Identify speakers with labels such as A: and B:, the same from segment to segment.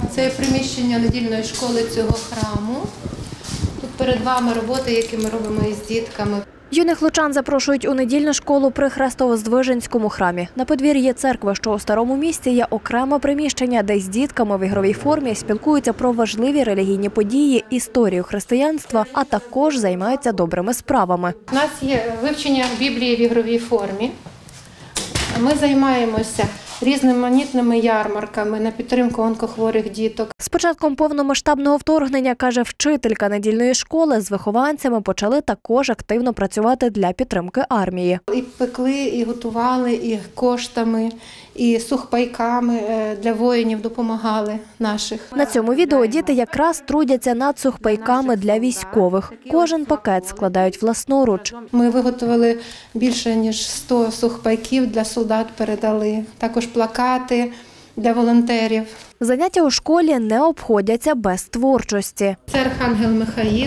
A: Це є приміщення недільної школи цього храму. Тут перед вами роботи, які ми робимо із дітками.
B: Юних лучан запрошують у недільну школу при Хрестово-Здвиженському храмі. На подвір'ї церкви, що у Старому Місті, є окреме приміщення, де з дітками в ігровій формі спілкуються про важливі релігійні події, історію християнства, а також займаються добрими справами.
A: У нас є вивчення Біблії в ігровій формі. Ми займаємося різноманітними ярмарками на підтримку онкохворих діток.
B: З початком повномасштабного вторгнення, каже вчителька недільної школи, з вихованцями почали також активно працювати для підтримки армії.
A: І пекли, і готували, і коштами, і сухпайками для воїнів допомагали наших.
B: На цьому відео діти якраз трудяться над сухпайками для військових. Кожен пакет складають власноруч.
A: Ми виготовили більше ніж 100 сухпайків для солдат, передали. Також плакати для волонтерів.
B: Заняття у школі не обходяться без творчості.
A: Це Архангел Михаїл,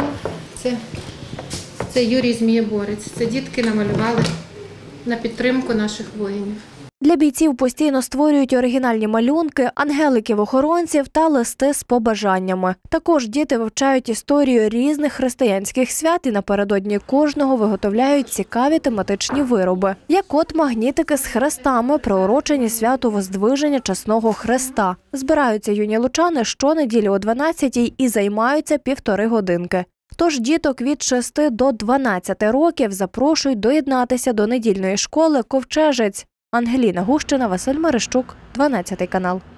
A: це Юрій Змієборець. Це дітки намалювали на підтримку наших воїнів.
B: Для бійців постійно створюють оригінальні малюнки, ангеликів-охоронців та листи з побажаннями. Також діти вивчають історію різних християнських свят і напередодні кожного виготовляють цікаві тематичні вироби. Як от магнітики з хрестами, приурочені святу Воздвиження Чесного Хреста. Збираються юні лучани щонеділі о 12-й і займаються 1,5 годинки. Тож діток від 6 до 12 років запрошують доєднатися до недільної школи «Ковчежець». Ангеліна Гущина, Василь Марищук, 12 канал.